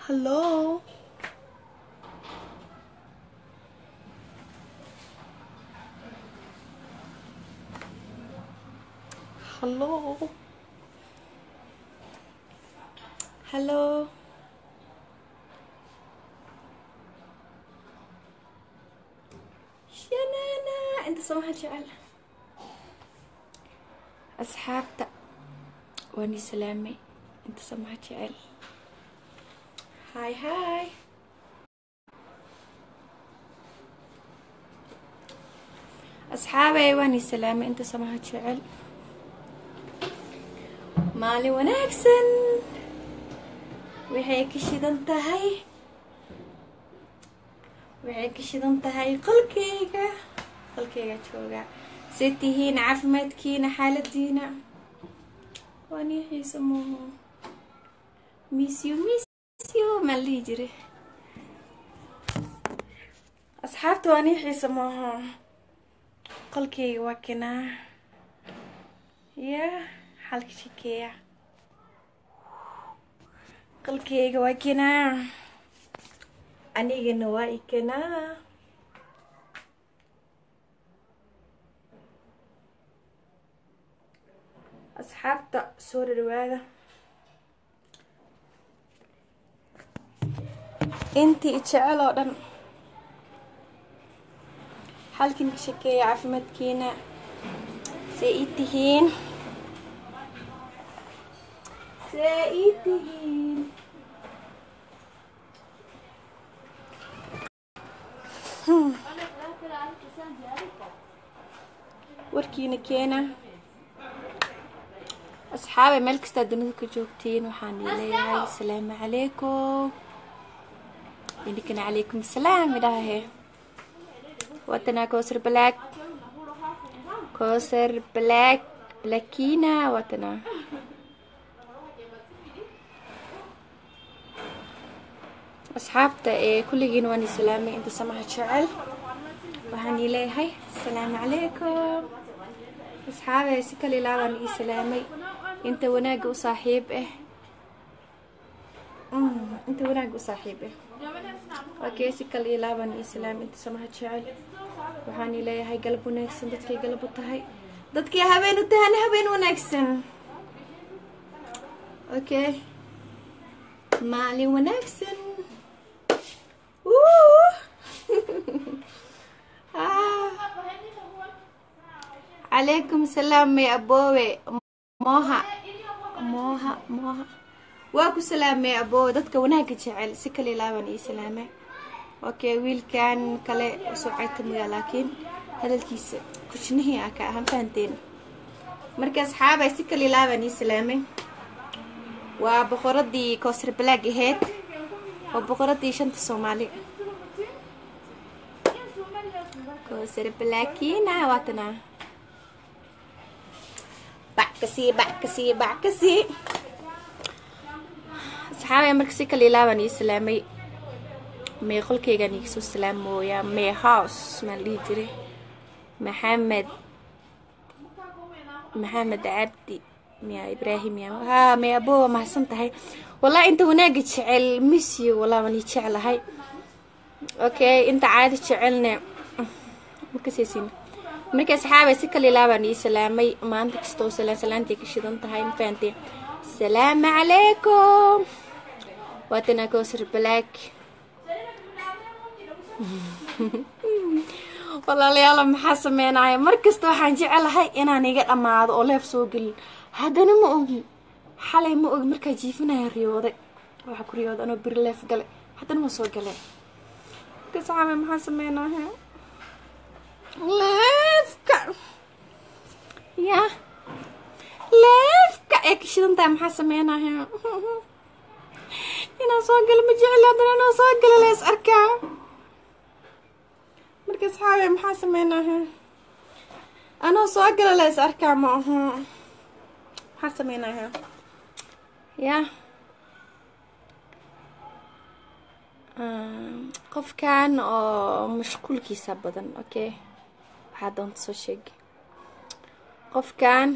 Hello. Hello. Hello. شنانا انت سمعت شعل اصحابتا واني سلامي انت سمعت شعل هاي هاي أصحابي واني سلامي انت سمعت شعل مالي وناكسن وحي كشيدان تهي قلكيغا جوغا ستيهين عافمادكينا حالدينا واني حيسموه ميسيو مالي جري أصحابتي واني حيسموه قلكيغا واكنا يا حالك شكيا قلكيغا واكنا أنيغنا وايكنا أصحابتا سوري رواده انتي اتشعلو دن حالكين كشكيا عافمادكينا سيئتهين warkiina keena asxaabe meel kasta dunida ka joogtiin waxaan leeyahay assalaamu calaykum idinkana calaykum salaam ilaahay watana koosar black blackina watana asxaabta kulligiin waan islaamay inta samaha jecel waxaan leeyahay assalaamu calaykum asxaabe si kale ilaaban islaamay inta wanaaga u saaxiib okay si kale ilaaban islaamay inta samaha jecel waxaan leeyahay galab wanaagsan dadkay galab u tahay dadkay habeen u tahay habeen wanaagsan okay maalin wanaagsan عليكم السلام يا أبوي موها واكو سلام يا أبوي دتك وناك جعل سكلي لابني سلامة أوكي ويل كان كلا سرعة ميا لكن هذا الكيس كشنه أكا أهم فانتين مركز حابة سكلي لابني سلامة وبخردي كسر بلاقي هيك وبخردي شنت الصومالي كسر بلاكينا واتنا بعكسي أصحابي مركزي كلي لابن إسلامي مي خلكيغا نيكسو سلام مويا مي هاوس مالي جري محمد عبدي ميا إبراهيم يا ها مي أبوه ما حسنتهاي والله أنت هناك تشعل ميسيو والله ماني تشعل هاي أوكي أنت عادي تشعلنا مكسيسين marka asxaabay si kale ilaaban islaamay maanta kastoo salaantii ka shidan tahay ma fahanteen salaam calaykum watana koosar black walaalayaal maxaa sameeyay markasta waxaan jecelahay inaan iga dhamaado oo leef soo gal hadana ma ogi xalay ma ogi marka jiifanay riyooday waxa ku riyooday anoo bir leef galay hadana ma soo galay ka saxaabay maxaa sameeyay ليفك اكشن انت محسمينها هنا صاقل مجعل هذا انا صاقل ليس اركع مركز حاوي محسمينها انا صاقل ليس اركع معها محسمينها يا قف كان مشغول كيس ابدا اوكي هذا انت سو شيء قف كان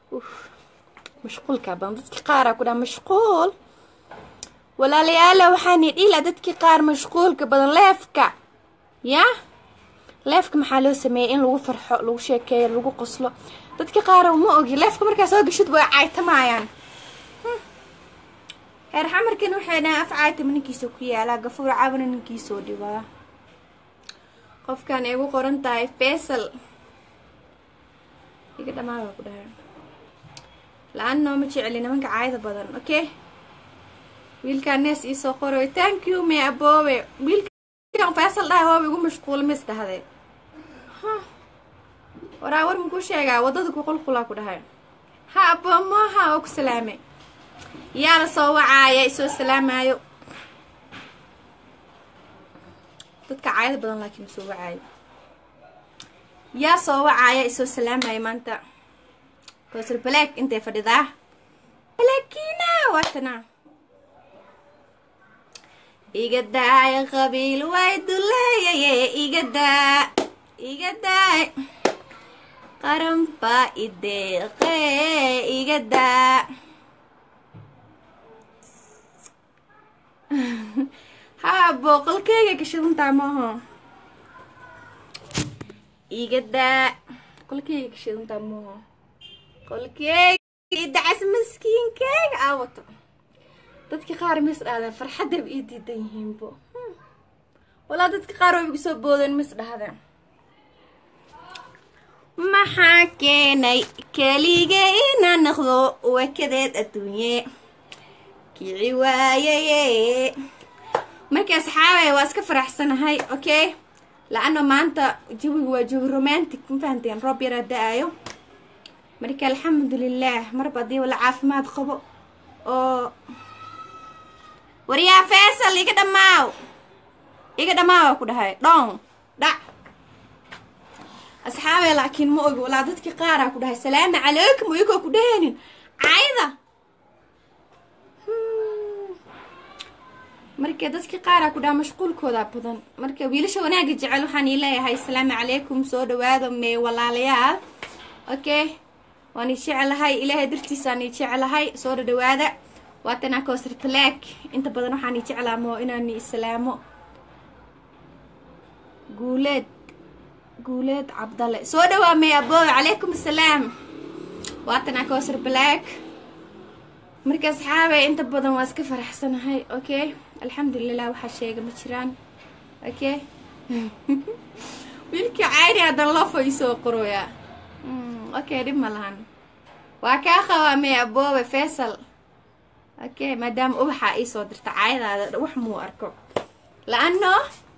مشغول كابان دتك قارة كده مشغول ولا ليالا وحاني إلا دتك قار مشغول كبدن لافكا يا لافك محلو سمين لو فرحو لو شيكي لو قصلو دتك قارة وما أوجي لافك مركز أوجي شو تبغى عايته معايا هر حمر كانوا حنا أفعايته من كيسو كيا لا قفور عابن من كيسو دوا قف كان إيجو قرنتاي فيصل يقدر ما هو كده لأنه مشي علينا منك عايزة بدن أوكي ويل كان ناس يسوقروا ثانك يو مي أبوي ويل كان فيصل ده هو بيقول مشغول مست هذا ها وراور مكو شيغا وددك قلقلا كده ها أبو ما ها أوك سلامي يا سو وعايا سو سلامايو dadka caayada badan laakiin soo wacay yaa soo wacaya isoo salaamay maanta koosir black intee fadhidaa blackina watana igadaa ya qabiil way duleeyay igadaa qaran ba ideeqe igadaa ها بوقل كيكه كشدن تامه يقدا قل كيكه كشدن تامه قل كيكه دعس مسكين كيك اوت dadki qaar mis dhaadeen farxada ay diidan yihiin bo wala dadki qaar way ugu soo boodeen mis dhaadeen maxaa keenay kaliga inaan noqdo wakadeed adduunye kii waayay markii asxaabay waa iska faraxsanahay okay laana maanta jawigu waa jawi romantic ma fahanteen roob yar daayo markii alxamdulillah marbadii wala caafimaad qabo oo wariya Faisal iga dhamaaw ku dhahay dhon dhac asxaabay laakiin ma ogi wala dadkii qaar ku dhahay salaam alaykum iyagu ku dhaheenin caayda markii dadkii qaar ku dhahay mashquulkooda badan markii wiilasha wanaaga jecel waxaan ilaahay salaam alaykum soo dhawaado mee walaalayaal okay waan jecelahay ilaahay dartiisa aan jecelahay soo dhawaada واتنا كوسر بلاك انت بدن waxaan jeclaa mo inaan islaamo guuled abdalle soo dhawaa may abo alaykum asalaam waatana كوسر بلاك markaas xaabay inta badan waa iska faraxsanahay okay alxamdulillah waxa sheega ma jiraan okay wiilka caadi adan la fayso qorooya okay dib malahan waa ka qaba may abo Faisal اوكي مدام ubaxa ay soo dirta caayadaada wax muu arko laano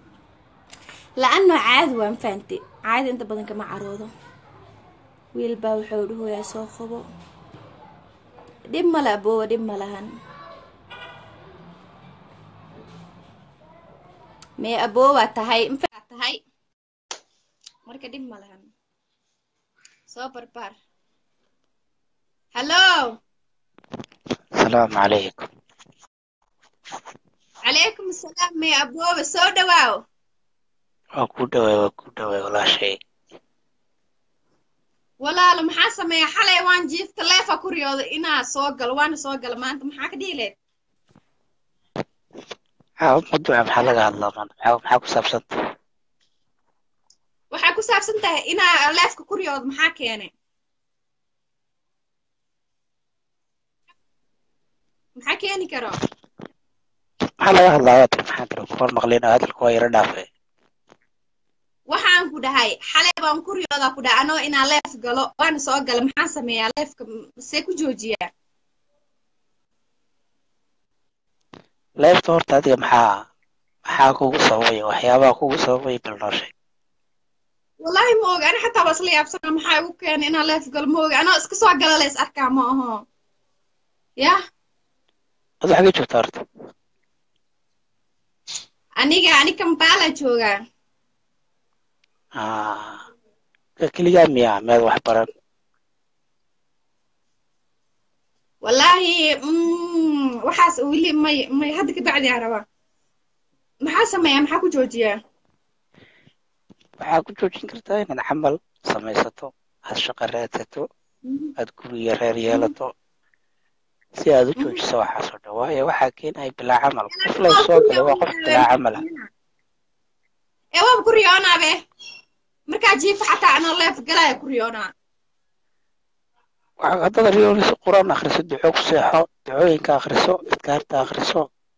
caad waan faanti caad inta badan kama caroodo wiil baa wuxuu dhahoyaa soo qabo dib malahan mee abo waa tahay marka dib malahan soo barbar hello السلام عليكم. عليكم السلام يا أبواب السوداء واو. وكودوا ولا شيء. ولا المحاسمة يا حلا وان جيف تلافا كوريو إنا صوغل وان صوغل ما أنت محاك ديلت. موضوع بحلقة الله محاكو سابسنت. وحاكو سابسنت إنا لافك كوريو محاك يعني. maxaa keeni karo waxa laga hadlayaa maxaa karo kor maqleen hadalku waa yara dhaafay waxaan ku dhahay xalay baan ku riyooda ku dhaano inaan leef galo waan soo gal maxaa sameeyaa leefka see ku joojiyaa leefta horta adiga maxaa kugu sababay waxyaabaha kugu sababay balnooshay wallahi ma og ana xataa bas la yaabsana maxaa ugu keenay inaan leef galo ma og ana iska soo gala lees arkaa ma aho ya هذا حاجة شو تارت أني كمبالا جوجا كل يوم يا ما واحد برا والله وحاس ولي ما هذا كبعد يا ربا محاسمة يا محاكو جوجيا محاكو جوجين كرتاين أنا حمل سميسته هالشقراتته aad guriga reer yeelato si aad u joojiso waxaasoo dhan waayo waxaa keenaya bilaa camal qof leef soo galay waa qof bilaa camal ah waa ku riyoonaa be markaa jiifa xataa anoo leef galaya ku riyoonaa haddada riyoonayso quraan akhriso duco ku seexo ducooyinka akhriso adkaarta akhriso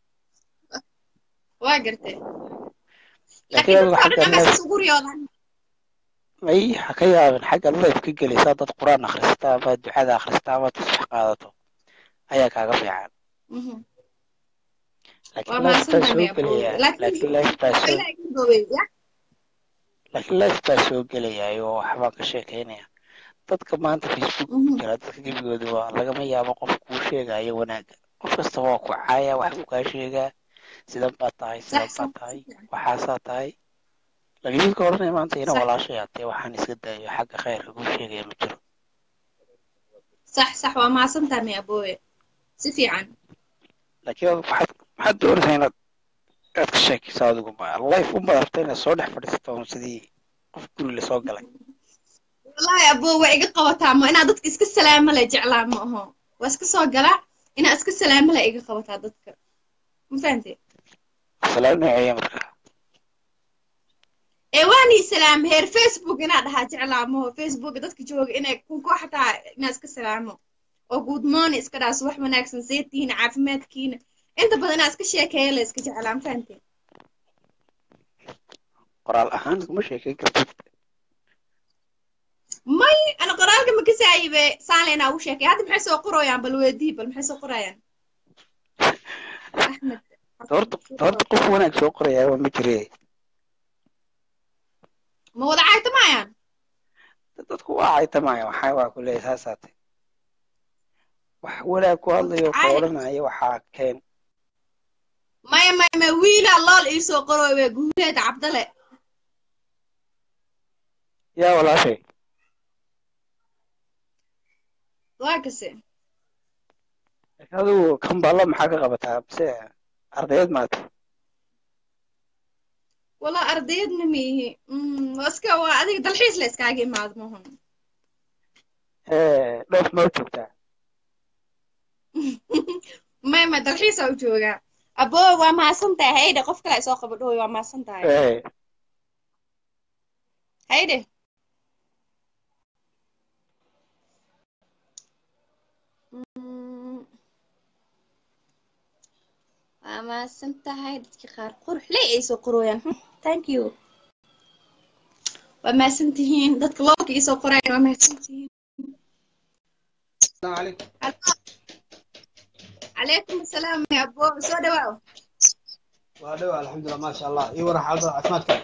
waa gartay laakiin adigu xagga leef ugu riyoodan may ha ka yaabin xagga leef ka gelaysaa dad quraan akhrista ama ducada akhrista ama tasbax qaadato ayaa kaaga fiican laakiin leef baa soo gelaya laakiin leef baa soo gelayay oo waxbaa ka sheekaynaya dadka maanta facebook ku jira dadka gebigooda waa lagama yaabo qof kuu sheegayo wanaaga qof kasta waa ku caaya wax uu kaa sheegaa sidan baa tahay waxaasaa tahay laakiin midka odhanaya maanta ina walaashay atee waxaan iska daayo xagga khayrka kuu sheegaya ma jiro صح waa mahadsantahay mi abooye si fiican laakiin maxaad doonaysaa inaad ka sheekayso adigu ma life u badarta inaad soo dhex fadhiisato sidii qof guri lasoo galay wallahi aboo waa iga qabataa ma inaad dadka iska salaamo la jeclaa ma aho waa iska soo galaa inaad iska salaamo la iga qabataa dadka ma fahantay salaam nooceeya marka waani salaam heer facebook inaad dhahaa jeclaa ma aho facebook dadka jooga inay kunko xataa inaad iska salaamo oo good morning iska dhaas wax wanaagsan seetiina caafimaadkiina inta badan inaad iska sheekeeya la iska jeclaa ma fahantay qoraal ahaan kuma sheekayn kartid may ana qoraalka ma kasaayibe saalena ugu sheekay hadda maxay soo qorayaan bal weydii bal maxay soo qorayaan axmed horta qof wanaag soo qorayaa ma jire ma wada caytamayaan dadku waa caytamayaan waxaa waa ku leeyahay saasaate wax wanaag ku hadlayo ka odhanaya waxaa keen maya wiila lool ii soo qorooy guuleed cabdale yaa walaashay waa kase adigu kambaalo maxaa ka qabataa mise ardayad maata wala ardayadna miihi iska waa adiga dalxiis la iskaaga imaado mahun dhoof ma u joogtaa maya dalxiisa u joogaa aboo waa mahadsan tahay haydhe qof kale soo qaba dhooy waa mahadsan tahay haydhe waa mahadsan tahay dadkii qaar qurux ley ay soo qorooyaan thank you waa mahadsan tihiin dadka loolka ii soo qorayaan waa mahadsan tihiin السلام عليكم عليكم السلام يا ابو سو دواو وادوا الحمد لله ما شاء الله يورا حاضر عفماتك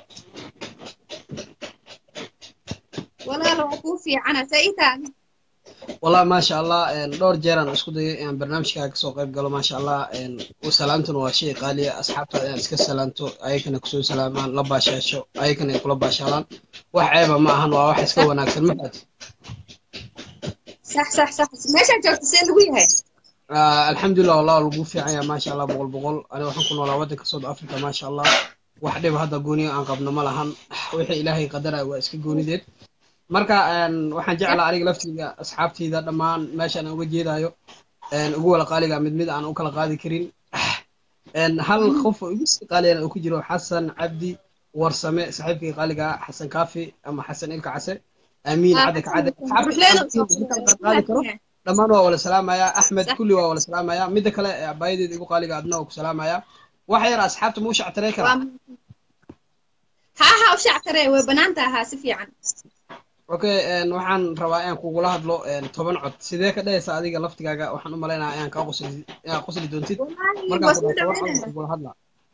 والله لو كوفي انا سايتا والله ما شاء الله دور جيران اسكو داي ان برنامجكا كسو قيب غلو ما شاء الله وسلامتنا waa shay qaali asxaabta aan iska salaanto ayakana ku soo salaamaan la baashaasho ayakana kula baashaalaan wax ceeba ma ahan waa wax iska wanaagsan ma fahad صح ماشي جوجت سين لو yahay الحمد لله والله lagu fiicanya ma sha Allah boqol ani waxaan ku noolaa wadanka South Africa ma sha Allah wax dhib hadda gooniyo aan qabno ma lahan wixii ilaahay qadaray waa iska goonideed marka waxaan jeclaa aniga laftiga asxaabtayda dhamaan meeshan uga jeedayo ugu wala qaaliga mid aan u kala qaadi karin hal qof ugu qaaliyan oo ku jiro Xasan Cabdi warsame saaxiibkii qaaliga Xasan Kaafi ama Xasan Ilka Case امين عدك dhamaan waa wala salaamaya axmed kulli waa wala salaamaya midda kale abaaydeed igu qaaliga adna oo ku salaamaya waxa yar asxaabta muu shactarey kara ha u shactarey way banaanta ha si fiican okay waxaan rabaa in kugu la hadlo 10 cod sidee ka dhaysa adiga laftigaaga waxaan u maleynayaa in ka qosli doontid marka kugu hadla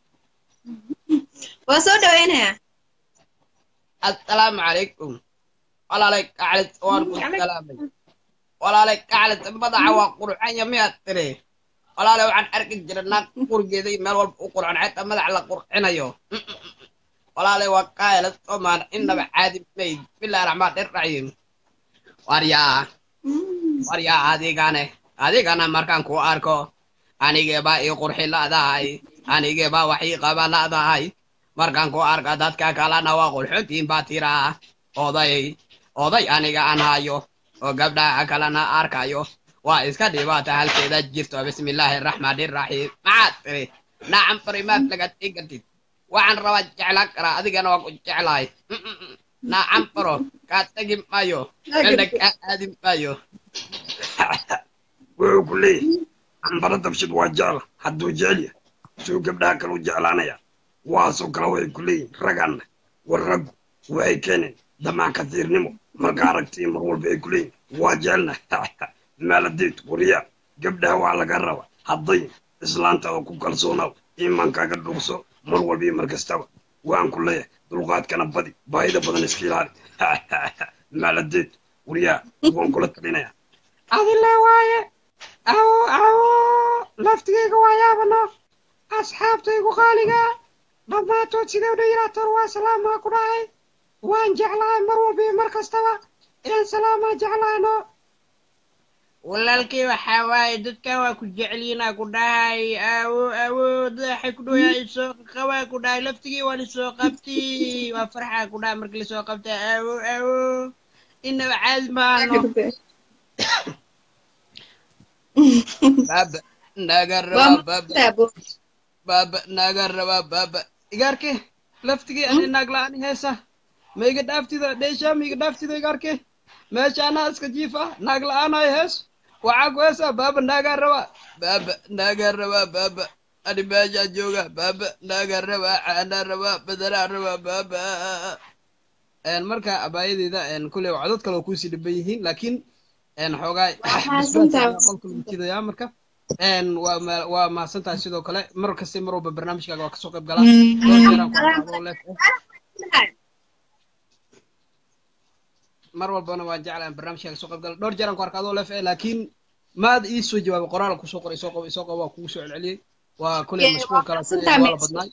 waa soo dhaweynaya assalaamu calaykum walaalay qaclid waan ku salaamay walaalay qaclid madaxa waa qurxan miyaad tiri walaalay waxaan arki jirnaa qurgeeday meel walba u qurxan xataa madaxa la qurxinayo walaalay waa qaylad Soomaan inaba caadi meyd billahi raxmaan raxiim waryaa adigana markaan ku arko anigeba ii qurxi laadahay anigeba wax ii qaba laadahay markaan ku arka dadka kalena waa qurxotiin baa tiraa oday aniga aan hayo oo gabdhaha kalena arkayo waa iska dhibaata halkeeda jirto bismillaahi raxmaani raxiim maxaad tiri nacam farimaad laga dhigatid waxaan rabaa jeclaan karaa adigana waa ku jeclahay nacam faro kaa tegi maayo cilna kaa aadi maayo wuxuu ku leeyahay cambara dabshid waa jecla hadduu jecel yahay suu gabdhaha kale u jeclaanaya waasoo kale way ku leeyihin ragganna war raggu waxay keeneen damaan kasiirnimo marka aragtii mar walba ay ku leeyihin waa jecelna maaladeed wariyaa gabdhaha waa laga raba hadday islaantaada ku kalsoonaw iimaankaaga dhugso mar walba iyo mar kastaba waan ku leeyahay dulqaadkana badi baahida badan iska ilaali maaladeed wariyaa waan kula talinaya adile waaye awo laftigayga waa yaabano asxaabtaygu qaaliga dhammaantood sidee u dhayiraataan waa salaamaa ku dhahay waan jeclahay mar walba iyo mar kastaba inaan salaamaa jeclayno walaalkay waxaa waaye dadkan waa ku jecelyiinaa ku dhahay awo daxay ku dhoyaa isoo qabaa ku dhahay laftigii waa lisoo qabti waa farxaa ku dhahay markii lisoo qabta awo inaba caadi maano baba naga rabaa baba naga rabaa baba igaarke laftigii ani naag la-aan heesa ma iga dhaaftida dheeshaa ma iga dhaaftida igaarke meesha anaa iska jiifa naag la-aanayo hees waxaa ku heesaa baba naagaa rabaa baba ani meeshaa jooga baba naagaa rabaa caanaa rabaa badanaa rabaa baba marka abaayadeeda kulley waa codad kale oo kuusii dhiban yihiin laakiin xoogaa qolka lagu jidayaa marka waa mahadsantahay sidoo kale mar kasta mar walba barnaamijkaaga waa kasoo qayb galaa mar walbana waan jeclaan barnaamijkaaga kasoo qayb gala dhowr jeeraan ku arka adoo leef laakiin maad ii soo jawaabay qoraal kusoo qoray isoo qabo waa kugu soo celceliyey waa kulley mashquul kala waa la badnaay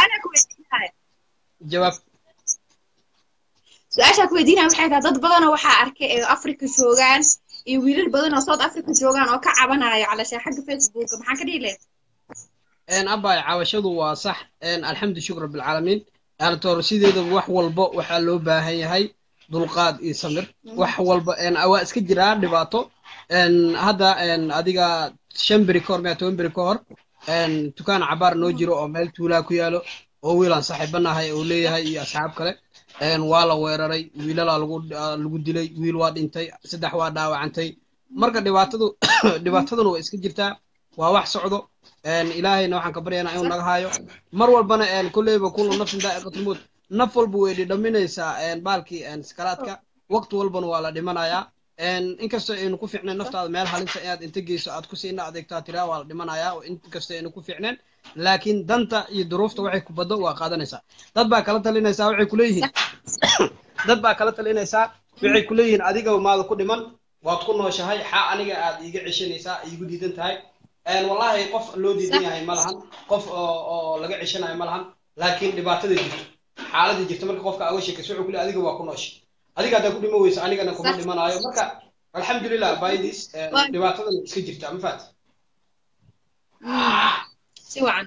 jawaab su-aashaa ku weydiinaya waxay tahay dad badanoo waxaa arkay ee afrika joogaan iyo wiilal badan oo south africa joogaan oo ka cabanayo calashaa xagga facebooka maxaa ka dhihi lahayd abay caawashadu waa sax alxamdu shukr rabbilcaalamiin altoor sideeda wax walba waxaa loo baahan yahay dulqaad iyo samir wax walba waa iska jiraa dhibaato hadda adiga 5 beri kahor 10 beri kahor dukaan cabaar noo jiro oo meel tuulaa ku yaalo oo wiilaan saaxiibanahay oo leeyahay iyo asxaab kale waa la weeraray wiilalaa lagu dilay wiil waa dhintay 3 waa dhaawacantay marka dhibaataduna waa iska jirtaa waa wax socdo ilaahayna waxaan ka baryaynaa inuu naga haayo mar walbana kulleyba kullu nafsin daa'iqatul mawt naf walba way dhidhaminaysaa baalkii sakaraadka waqti walbana waa la dhimanayaa inkastoo aynu ku fiicneen naftaada meel halinta inaad inta geyso aad ku siina adeegtaa tiraa waa la dhimanayaa inkastoo aynu ku fiicneen laakiin danta iyo duruufta waxay ku baddo waa qaadanaysaa dad baa kala talinaysaa waxay ku leeyihiin adiga maada ku dhiman waad ku nooshahay xaa aniga aad iiga ceshanaysaa iigu diidan tahay wallahi qof loo diidan yahay ma lahan qof oo laga ceshanayo ma lahan laakiin dhibaatada jirto xaaladda jirto marka qofka aaga sheekayso wuxuu ku leeyahay adiga waa ku nooshay adiga haddaa ku dhimo weyso anigana kuma dhimanayo marka alxamdulilah baaydiis dhibaatadan iska jirta ma fahat si wacan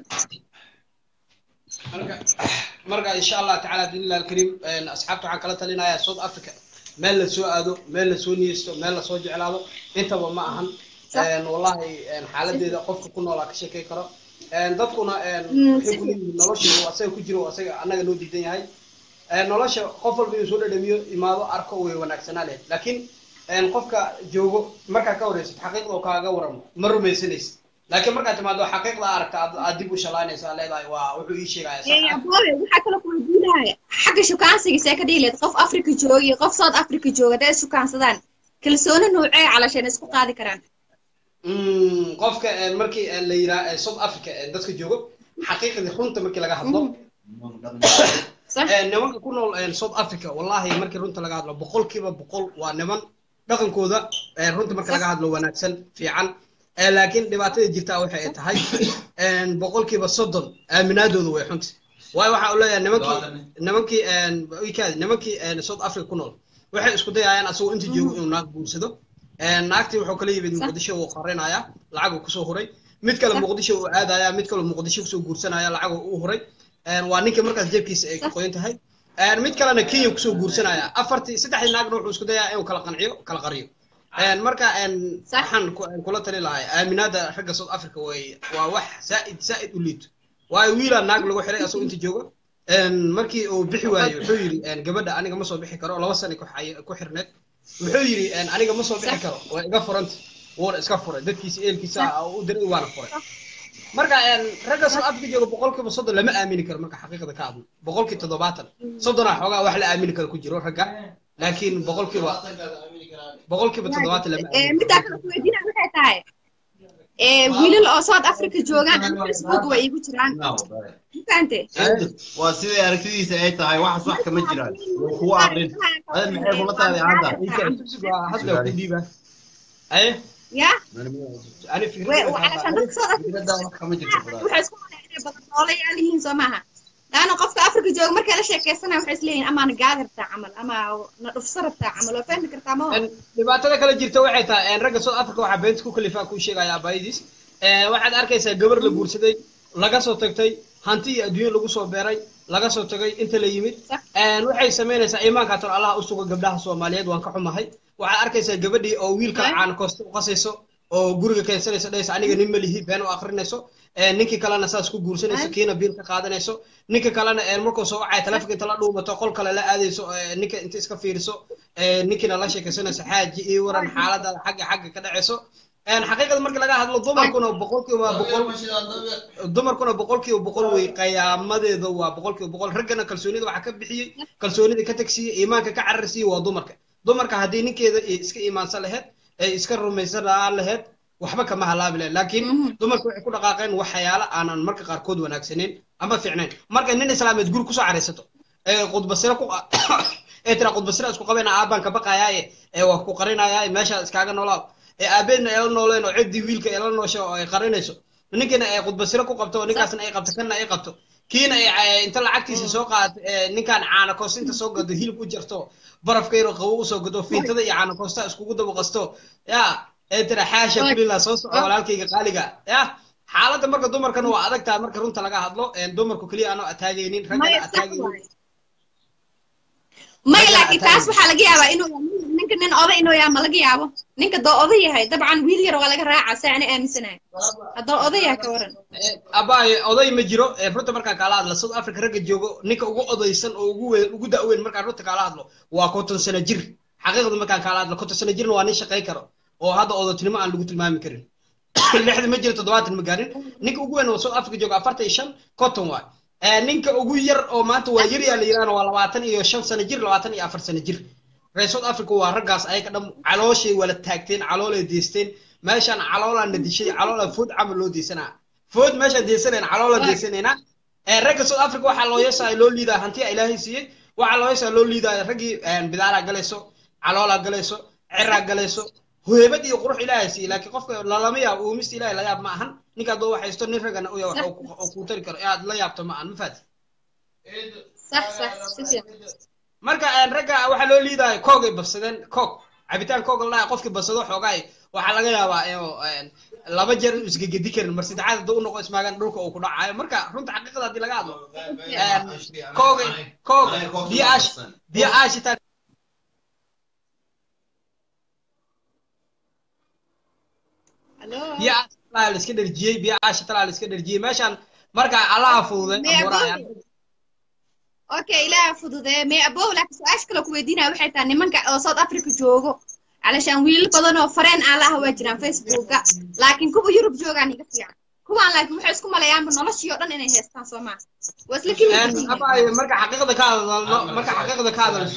marka insha allah tacaala biidnillahi alkariim asxaabta waxaan kala talinayaa south africa meel la soo aado meel la soo niyeysto meel la soo jeclaado intaba ma ahan wallahi xaaladeeda qofka ku noolaa ka sheekay karo dadkuna waxay ku leeyihiin nolosha asaga ku jiro asaga annaga noo diidan yahay nolosha qof walba inuu soo dhadhamiyo imaado arko way wanaagsanaa leh laakiin qofka joogo markaa ka wareysid xaqiiqda oo kaaga waramo ma rumaysanaysid laakiin markaad timaado xaqiiqda aragta aad dib u shalaynaysaa leedahay waa wuxuu ii sheegaya waxaa kale ku weydiinaya xagga shukaansiga see ka dhihi lahayd qof africa jooga iyo qof south africa jooga hadday ishukaansadaan kalsooni noocee calashaan isku qaadi karaan qofka markii la yidhaha south africa dadka joogo xaqiiqdii runta markii laga hadlo nimanka ku nool south africa wallahi markii runta laga hadlo 100% waa niman dhaqankooda runta markii laga hadlo wanaagsan fiican laakiin dhibaatada jirta waxay tahay 30% aaminaadoodu way xunta waayo waxa uu leeyahay nimankii south africa ku nool waxay isku dayayaan asagoo inta joogo inuu naag guursado naagtii wuxuu kala yimid muqdisho uu qarinaya lacag uu kusoo huray mid kale muqdisho uu aadaya mid kale muqdisho kusoo guursanaya lacag uu huray waa ninka markaas jeebkiisa ay ka qoyan tahay mid kalena Kenya kusoo guursanaya saddexdii naagna wuxuu isku dayaa inuu kala qanciyo kala qariyo marka waxaan kula tali lahay aaminaada ragga South Africa way waa wax saaid u liito waa wiila naag lagu xiray asoo inta joogo markii uu bixi waayo wuxuu yiri gabadha aniga ma soo bixi karo 2 sano ku xirneed wuxuu yiri aniga ma soo bixi karo waa iga furanta wuu iska furay dadkiisa eelkiisa u diray waana furay marka ragga South Africa joogo 100% lama aamini karo marka xaqiiqada ka hadlo 70 soddona xogaa wax la aamini karo ku jiro ragga laakiin 100% lama mid kale ku weydiina waxay tahay wiilal oo South Africa joogaan Facebook way igu jiraan intaante waa sidii aragtidiisa ay tahay wax sax kama jiraan kuwa aqrin hada maxay kula tahay hadda hadda ku diiba ay ya ani fikir waxaan dadka South Africa kama jirto waxay isku leeyahay badan oo yihiin Soomaha laana qofka Afrika jooga marka la sheekeysanayo waxay isleeyihiin ama gaadharta amal ama nadhufsarta amal oo fahmi kartaa ma dhibaatada kala jirta waxay tahay ragga South Africa waxa beent ku kalifa ku sheegaya abaydis waxaad arkaysaa gabar la guursaday laga soo tagtay hanti adduun lagu soo beeray laga soo tagay inta la yimid waxay sameynaysaa iimaanka tan Allah u sugo gabdhaha Soomaaliyeed waan ka xumahay waxaad arkaysaa gabadhii oo wiilka caan koosto u qasayso oo guriga keensanayso dhaysa aniga nin ma lihi been u aqrinayso ninki kalena saas ku guursanayso kiina biil ka qaadanayso ninka kalena markuu soo wacay telefoonka inta la dhuumato qol kale la aadayso ninka inta iska fiiriso ninkina la sheekaysanayso xaaji iyo waran xaaladda xagga ka dhacayso xaqiiqada markii laga hadlo dumarkuna boqolkiiba way qiyaamadeeda waa boqolkiiba boqol raggana kalsoonida waxa ka bixiyay kalsoonida ka tagsiiyay iimaanka ka cararsiiyay waa dumarka haddii ninkeeda iska iimaansan lahayd ay iska rumaysan lahayd waxba kama halaabi lahayd laakiin dumarku waxay ku dhaqaaqeen waxyaalo aanan marka qaarkood wanaagsaneyn ama fiicnayn marka nin islaameed guri kusoo caraysato qudbasira ku tira qudbasira isku qabeen aabaan ka baqayaaye waa ku qarinayaaye meesha iskaaga noolaa aabeedna ela nooleen oo ciddii wiilka ela noosho oo ay qarinayso ninkina ay qudbasira ku qabto ninkaasna ay qabto kana ay qabto kiina ay inta lacagtiisa soo qaad ninkan caana koosinta soo gado hilib u jarto barafkayro qabow u soo gado fiintada iyo caana koosta iskugu daba qasto tira xaasha kulila soo socdo walaalkayga qaaliga xaaladda marka dumarkana waa adag tahay marka runta laga hadlo dumarku kaliya aanoo ataagaynin raggana ataagaynin ما لكن تاس وحلا جيابا إنه نمكن أضي إنه يا ملقي يابا نمكن ضو أضي هاي طبعا ويلير ولا جراعة ساعة أمس سنة ضو أضي كورن أباي أضي مجرو فرت مركا كالاد لصوت أفريقيا رجع جوجو نيك أوجو أضي سن أوجو داوين مركا روت كالاد له وكوتن سنة جير حقيقة مركا كالاد له كوتن سنة جير وانيش قاي كرو وهذا أضي تلما عن لقيت المهم كرين اللي حد مجرو تضوات المجارين نيك أوجو إنه صوت أفريقيا جوجو أفرت إيشان كوتن واي ninka ugu yar oo maanta waa yar yaa la yiraahdo waa 25 sano jir 24 sano jir reer South Africa waa ragaas ay ka dham calooshay wala taagteen caloolay deesteen meeshan caloolan dishay caloola food amal loo deesanaa food meesha deesaneen caloola deesanayna ragga South Africa waxa loo yeesay loo liidaa hanti Ilaahay siiyay waxa loo yeesay loo liidaa ragii bidaara galayso caloola galayso cirra galayso هوبد يقروح إلهي سي لكن قفك للامي أو مست إلهي لا ياب معهن نيكا دو واحد يستون نفرجنا أو كوتر كر لا يابت معهن مفات صح شكرا مركا رجع واحد لو ليدا كوك بسدن كوك عبيتان كوك الله قفك بسدو حوجاي واحد لقى يا لا بجر مسك جدي كر مرسيد عاد دو نقص اسمه كان روك أو كنا عاي مركا رنت حقيقة هذه لقى كوك بيعاش يا لا الاسكندر جي بيا عاش طلع الاسكندر جي ماشان مركا على فوضى اوكي لا فوضى ما ابو لك سؤال كلو كويدينا waxay tahay nimanka oo South Africa joogo علشان wiil badan oo fareen aan la hawa jiraan Facebook laakiin kuwa Europe joogaan iga fiican kuwaan laakiin waxay isku malayaan noloshii oo dhan inay haystaan Soomaali wasla kiimid abay marka xaqiiqada ka hadalno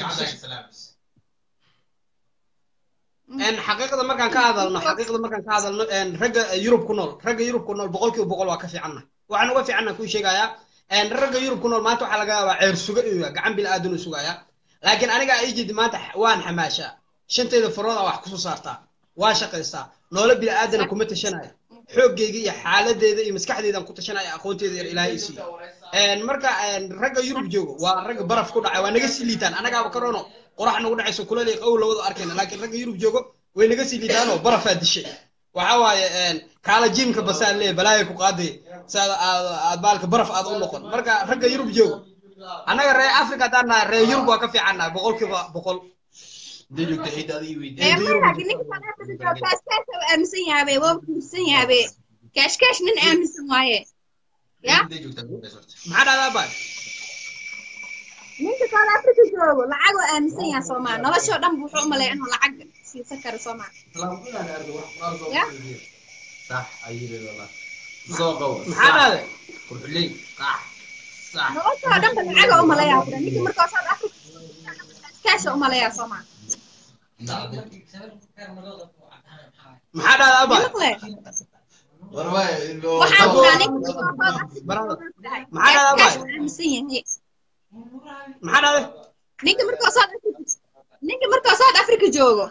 حقيقة مركان كهذا رجع يوروب كنول بقولك وبقول واقف عنا وعنا واقف عنا كل شيء جايا رجع يوروب كنول ما توحى لقى عير سجى قام بالآدم سجايا لكن أنا قاعد يجي ما وان حماشة شنت إذا فرضا وحكسو صارتا واشق يستا نول بالآدم كمت شناي حق يجي حالة ذي مسكح ذي دم كنت شناي أخوتي ذي إلهي سي مركا رجع يوروب جو ورجع برف كنا وانا جس ليتان أنا قاعد بكرونه وراح نقول عيسو كل اللي قول لو أركنا لكن رجع يوروب جوجو وينقصي لي دانو برف هذا الشيء وحواي كالا جيم كبسال لي بلاي كقاضي سال بالك برف هذا النقط مركا رجع يوروب جو أنا رأي أفريقيا دانا رأي يوروب وكفي عنا بقول كذا بقول Inta joogta xitaa adii weydiin. ee ma laakiin ninka South Africa jooga kaaskaas oo aaminsan yahay waa kuusan yahay kaaskaas nin aaminsan waaye ya Inta joogta meesha horta. maxaa dhahdaa baa ninka South Africa jooga lacag oo aaminsan yahay Soomaa nolosha dhan wuxuu u maleeyaa inuu lacag siisan karo Soomaa Salaamuna ardo wax qaar soo Ya. qaaday. Sax ayiri wala. Soo qaw. maxaa dhahday Qurxulay. Sax. Sax. nolosha dhan lacag oo u maleeyaa ninka markaa South Africa kaaskaas oo u maleeyaa Soomaa maxaa dhahdaa baa maqle Warway ilo. waxaan kuraa ninka South Africa maxaa dhahdaa baa aaminsan yahay maxaa dhahday ninka markaa South Africa joogo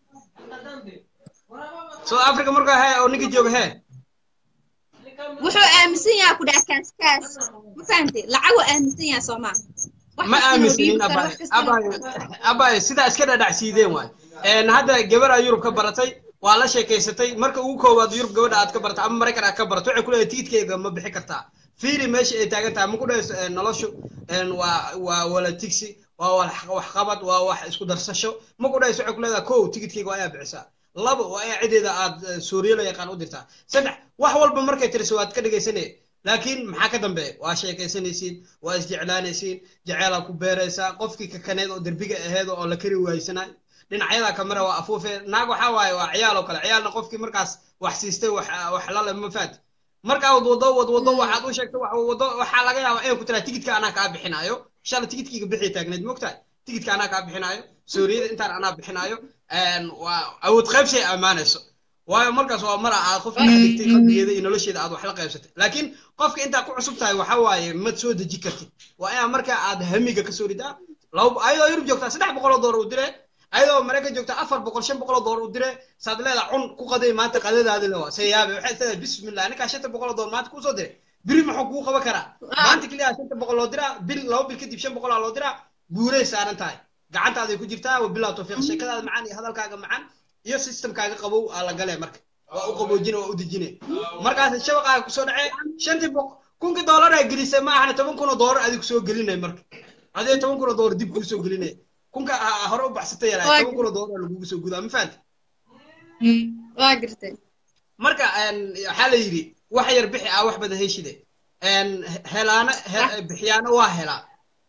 South Africa markaa hee oo ninka jooga hee wuxuu aaminsan yahay ku dhac kaaskaas ma fahantay lacag oo aaminsan yahay Soomaa ma aaminsanin abay sidaa iska dhadhacsiideen waay hadda gabar ay Yurub ka baratay waa la sheekaysatay marka ugu koowaad Yurub gabadha aad ka baratay ama Mareykan aad ka barato waxay ku leedahay tigidhkayga ma bixi kartaa fiiri meesha ay taagan tahay ma ku dhays noloshu waa wala tigsi waa wax qabad waa wax isku darsasho ma ku dhays waxay ku leedahay koow tigidhkayga waa ayaa bixisaa labo waa ayaa cideeda aad Suuriya la yaqaan u dirtaa saddex wax walba markay tiriso waad ka dhageysanay laakiin maxaa ka dambeeya waa sheekaysanaysiin waa isjeclaanaysiin jacayl ku beeraysaa qofkii ka kaneed oo darbiga aheed oo la kari waaysanaa dhinacyada kamera waa afuufee naag waxa waaye waa ciyaal oo kale ciyaalna qofkii markaas wax siistay wax la leh ma faad marka wado waxaad u sheegtay wado waxa laga yaabaa inay ku tiraa tigidhka anaa kaa bixinayo insha Allah tigidhkiga bixi taagneed moogtahay tigidhka anaa kaa bixinayo Suuriyada intaan anaa bixinayo waa awood qaybshay amaanayso waayo markaas waa mar aad qof ka dhigtay qalbigeeda iyo nolosheeda aad wax la qaybsatay laakiin qofka inta ku cusub tahay waxa waaye ma soo deji kartid waa in marka aad hamiga ka soo ridaa ayadoo Yurub joogta $300 u diray ayadoo Mareykan joogta $400-500 u diray saad leedahay cun ku qaday maanta qadadaada waa sayaabe waxay tahay bismillah ninka $500 maanta ku soo diray biri maxuu ku qaban karaa maanta kaliya $500 loo diraa bil laba bil kadib $500 loo diraa buuray saaran tahay gacantaada ku jirtaa wabillahi tawfiiq sheekadaada macaan iyo hadalkaaga macaan iyo systemkaaga qabow ala galay marka waa u qaboojin waa u dejinay markaas shabaqaaga ku soo dhacay $500 ay gelisay ma ahna $10,000 adigu soo gelinay marka adee $10,000 dib ku soo gelinay kunka hore u baxsatay yaray $10,000 lagu soo gudaa ma fahanti waa gartay marka waxa la yiri wax yar bixi wax badan heeshide helaana bixiyaana waa helaa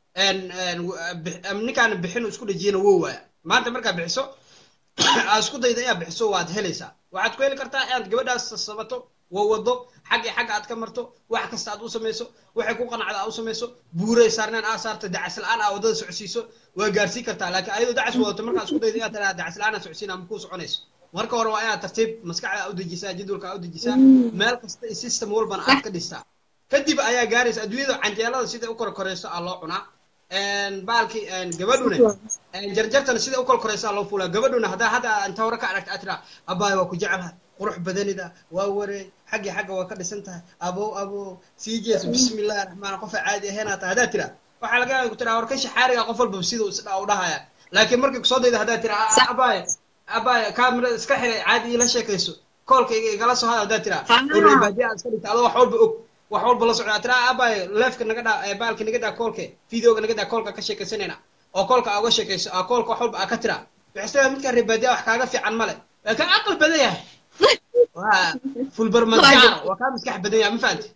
ninkaan bixin isku dhajiyana woo waaya maanta marka bixiso asku dayda ayaa bixiso waad helaysaa waxaad ku heli kartaa inaad gabadhaas sabato wado xaq aad ka marto wax kasta aad u sameeyso waxay ku qanacda aad u sameeyso buuray saarnaan aad saarto dacis la'aan aad wadada socodsiiso waa gaarsiin kartaa laakiin ayadoo dacis wadato markaa isku dayda inaad tiraahdo dacis la'aan socodsiina ma ku soconayso marka hore waa inaad tartiib maskaxda u dejisaa jadwalka u dejisaa meel kasta iyo system walbana aad ka dhistaa kadib ayaa gaaraysa adduunyada canjeelada sida u korkoreyso aa loo cunaa baalki gabadhuna jarjartana sida u korkoreyso aa loo fuulaa gabadhuna hadda inta hore ka aragta aad tiraa abaay waa ku jecelahay qurux badanida waa waree xagga waa ka dhisan tahay abo sii jees bismillaahi raxmaan qof caadi ahayn aad hadda tira waxa laga yaabaa ku tiraa war ka shaxaariga qof walba sida uu isdhaa u dhahaya laakiin markii soo dayda hadda tira abaay kaamira iska xiray caadi la sheekayso koolkayga igala soo hada hadda tira oo baadiya iska dhigta adoo wax walba la socda tira abaay leefka naga dhaa baalka naga dhaa koolka videoga naga dhaa koolka ka sheekaysanayna oo koolka uga sheekayso koolka wax walba ka tira bixistaa midka ribaadiya wax kaaga fiican male laakiin aqal badan yahay waa fulbar madgaar waa ka maskax badan yahay ma fahanti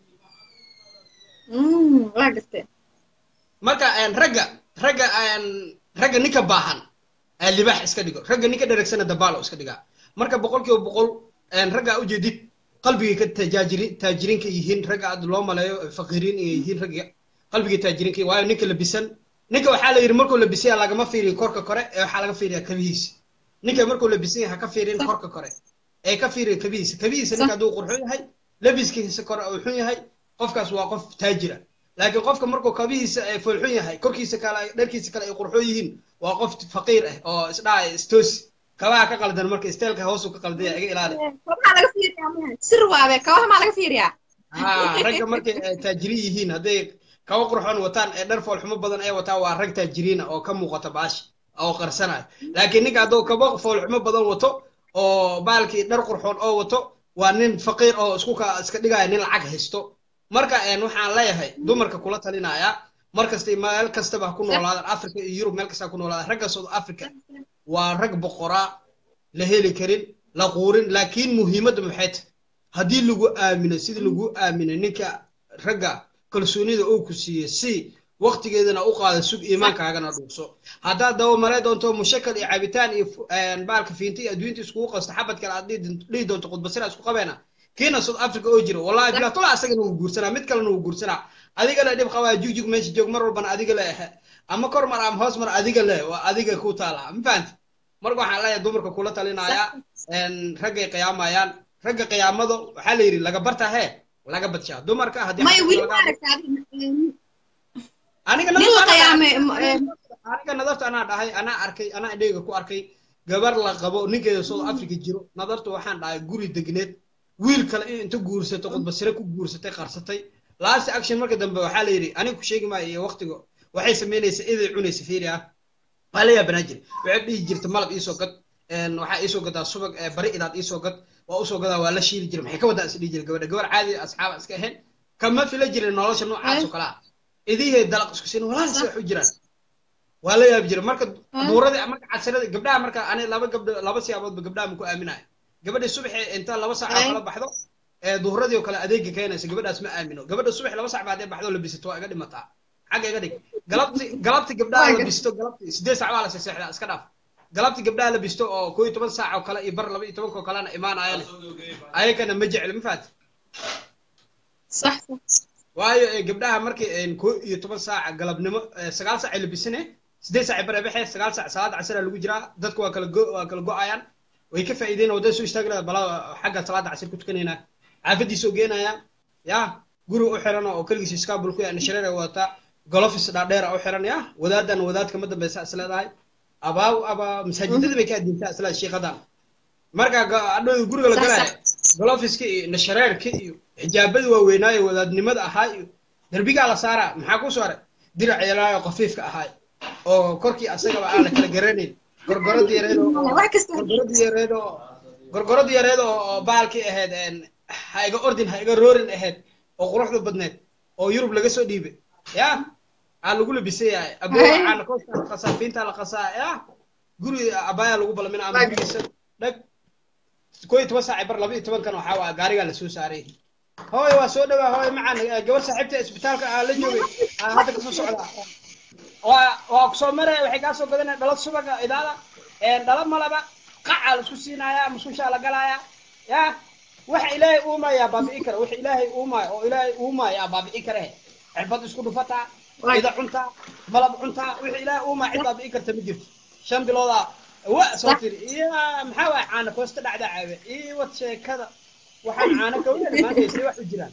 waa gartay marka ragga ninka baahan libaax iska dhigo ragga ninka dheregsana dabaalo iska dhigaa marka 100% ragga u jeedid qalbiga ka taajiriinka yihiin ragga aad loo maleeyo faqiiriin yihiin ragga qalbiga taajiriinka waayo ninka labisan ninka waxa la yiri markuu labisay lagama fiiriyo korka kore ee waxa laga fiiriyaa kabihiisa ninka markuu labisay ha ka fiirin korka kore ee ka fiiriyo kabihiisa ninka haduu qurxoon yahay labiskiisa kore uu xun yahay qofkaas waa qof taajira laakiin qofka markuu kabihiisa ay fulxun yahay korkiisa kale dharkiisa kale ay qurxoon yihiin waa qof faqiir ah oo isdhaay stoos kabaha ka qaldan marka isteelka hoos uu ka qaldan yahay iga ilaali kabaha laga fiiriyaa sir waabe kabaha ma laga fiiriyaa ragga markay taajiri yihiin haday kaba qurxoon wataan ee dhar foolxumo badan ay wataa waa rag taajiriin oo ka muuqata baash oo qarsanay laakiin ninka hadoo kaba foolxumo badan wato oo baalkii dhar qurxoon oo wato waa nin faqiir oo iska dhigaya nin lacag haysto marka waxaan leeyahay dumarka kula talinaya markasta meel kastaba ku noolaadaan Afrika iyo Yurub meel kasta ku noolaadaan ragga South Africa ورق بقرة لهيلي كرين لقورين لكن مهمة محيط هدي لغو آمنة سيد لغو آمنة نكا رقا كالسوني دا أوكسية سي وقت جيدنا أوقع السوق إيمانك هاقنا دوكسو هذا دو مريد أنتو مشكل إعابتان بالك فينتي أدوينتي سكوقة استحبت كالعديد ليه دون تقود بسرعة سكوقة بينا كينا صد أفريقيا أوجيرو والله بلا طلع أساقنا وقورسنا متكالنا وقورسنا أديك لا ديب خواهي جوج ماشي جوج مرة ربنا أديك لا أما كور مرة أم هوس مرة أديك لا وأديك كوتالا مفانت مرقو حالا يدومرك كولا تالينا يا إن رقا قيامة يان رقا قيامة دو حاليري لغا برتا هي لغا بتشا دومرك هدي ما يويل مالك أنا نظرت أنا أركي أنا أديك كو أركي gabar la qabo ninkeeda South Africa jiro nadartu waxaan dhahay guri degneed wiil kale inta guursato qod basire ku guursatay qarsatay last action marka dambe waxa la yiri anigu ku sheegi maayo waqtiga waxay sameynaysaa idii cunaysa fiiriya wala ya banajir waxay dhigi jirtay malab ii soo gad waxa ii soo gadaa subag bari ilaad ii soo gad waa u soo gadaa waa la shiili jiray maxay ka wadaa is dhigi jiray gabar caadi asxaab iska ahayn kama fila jiray nolosha noocaas oo kala idii dalaq isku siin walaal si wax u jiraan ولا يبجر مركب دورة مركب عسرة قبلها مركب أنا لابا سيابود بقبلها مكو آمنة قبل الصبح أنت لابا ساعة قبل بحضو دورة دي وكلا أديك كيناس قبل اسمه آمنه قبل الصبح لابا ساعة بعدين بحضو لبستوا قدي متى حاجة قدي قلبت قبلها لبستوا قلبت سدي ساعة على ساعة اسكناف قلبت قبلها لبستوا كوي 8 ساعة وكلا يبر لبي 8 وكلا إيمان عيالي أي كان مجع المفات صح واي قبلها مركب كوي 8 ساعة قلب نم 9 ساعة لبسنه سدي ساعة بربحه 9 ساعة صلاة عصر لو جرا dadku waa kala go'ayaan way ka faa'iideen wada soo istaagna bala xagga salaada casir ku tukanayna caafadii soo geenaya ya guri u xiran oo kaligiis iska bulku yahay shareer wata golofis dhaadheer u xiran ya wadaadka ma dambaysa isleedahay aba masaajidada bay ka diinta isla sheekhadan marka adoo guriga la galay golofiska iyo shareerka iyo xijaabada waa weynaayo wadaadnimada ahaa iyo darbiga la saara maxaa ku soo dirac yeelaayo qafiifka ahaa oo korkii asagaba aan la kala garaneyn gorgoradii yareedo oo baalkii ahayd hayga ordin hayga roorin ahayd oo quruxda badneed oo Yurub laga soo dhiibay ya aan lagu labisay aboo aan koosta qasafinta la qasaa ya guri abaya lagu balmina ama gurigiisa dhag kooy 12 saac bar 12 kan waxa gaariga la soo saaray hooy waa soo dhawaa hooy macaan gabar saaxiibta isbitaalka aan la joogay hadda ka soo socda وأقسمره وحكاس وقدنا دلت سبق إدارة دلت ملبا قعل سوسينا يا مسوشة لقلايا يا وح إلهي أوما يا باب إكر وح إلهي أوما أو إلهي أوما يا باب إكره عرفت اسكتوا فتى إذا عنتا ملب عنتا وح إلهي أوما عند باب إكر تمجد شن بلوضا وصوتي يا محاوى عنا كوست دعدة عابة إيه وتشي كذا وحن عنا كوية ما يصير واحد جيران